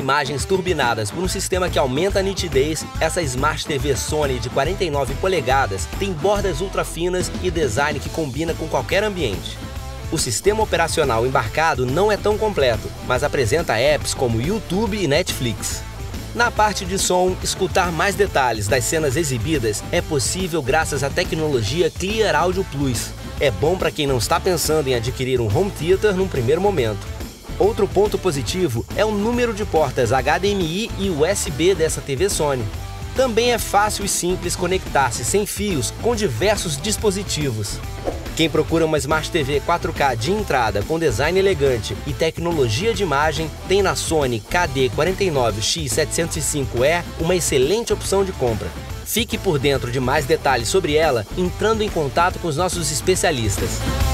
imagens turbinadas por um sistema que aumenta a nitidez, essa Smart TV Sony de 49 polegadas tem bordas ultra finas e design que combina com qualquer ambiente. O sistema operacional embarcado não é tão completo, mas apresenta apps como YouTube e Netflix. Na parte de som, escutar mais detalhes das cenas exibidas é possível graças à tecnologia Clear Audio Plus. É bom para quem não está pensando em adquirir um home theater num primeiro momento. Outro ponto positivo é o número de portas HDMI e USB dessa TV Sony. Também é fácil e simples conectar-se sem fios com diversos dispositivos. Quem procura uma Smart TV 4K de entrada com design elegante e tecnologia de imagem, tem na Sony KD49X705E uma excelente opção de compra. Fique por dentro de mais detalhes sobre ela entrando em contato com os nossos especialistas.